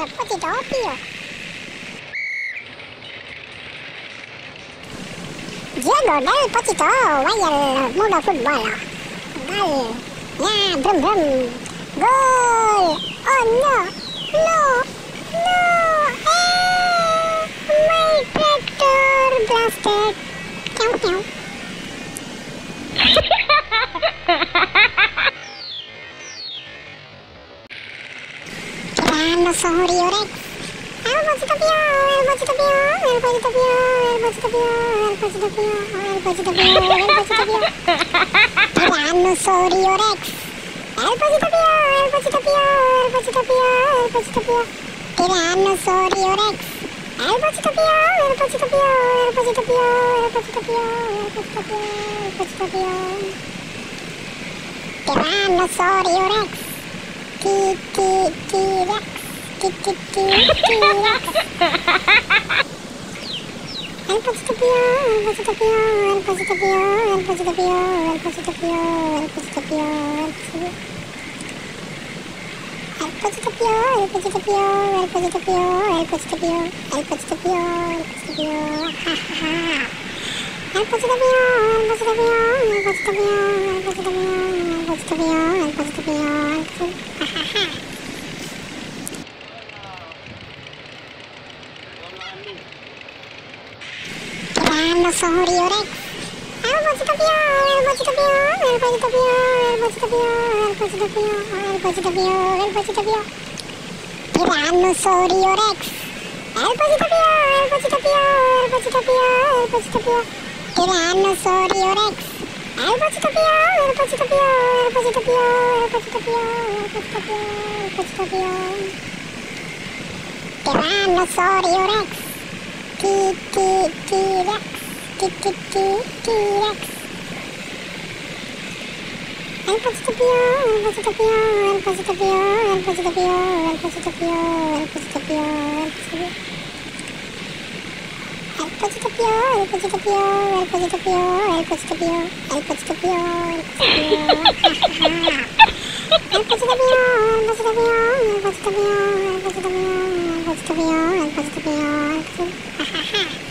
Pode doppio. Diego del Potito, vai al mondo football. Gol. Ya, brum brum. Gol. Oh no. No. No. My tractor blasted. Ciao ciao. Tyrannosaurio Rex. El Pochitopio, el Pochitopio, el Pochitopio, el Pochitopio, el Pochitopio, el Pochitopio, el Pochitopio. Tyrannosaurio Rex. El Pochitopio, el Pochitopio, el Pochitopio, el Pochitopio. Tyrannosaurio Rex. El Pochitopio, el Pochitopio, el Pochitopio, el Pochitopio, el Pochitopio, el Pochitopio. Tyrannosaurio Rex. T-Rex. T-Rex. El Pochitopio, el Pochitopio, el Pochitopio, el Pochitopio, el Pochitopio, el Pochitopio, el Pochitopio, el Pochitopio, el Pochitopio, el Pochitopio, el Pochitopio, el Pochitopio, ja ja ja. El Pochitopio, el Pochitopio, el Pochitopio, el Pochitopio, el Pochitopio, el Pochitopio, ja ja ja. Tyrannosaurio Rex. El Pochitopio, el Pochitopio, el Pochitopio, el Pochitopio, el Pochitopio, el Pochitopio, el Pochitopio. Tyrannosaurio Rex. El Pochitopio, el Pochitopio, el Pochitopio, el Pochitopio. Tyrannosaurio Rex. El Pochitopio, el Pochitopio, el Pochitopio, el Pochitopio, el Pochitopio, el Pochitopio. Tyrannosaurio Rex. T-Rex. T-Rex. El Pochitopio, el Pochitopio, el Pochitopio, el Pochitopio, el Pochitopio, el Pochitopio, el Pochitopio. El Pochitopio, el Pochitopio, el Pochitopio, el Pochitopio, el Pochitopio, el Pochitopio, ja ja ja. El Pochitopio, el Pochitopio, el Pochitopio, el Pochitopio, el Pochitopio, el Pochitopio, ja ja ja.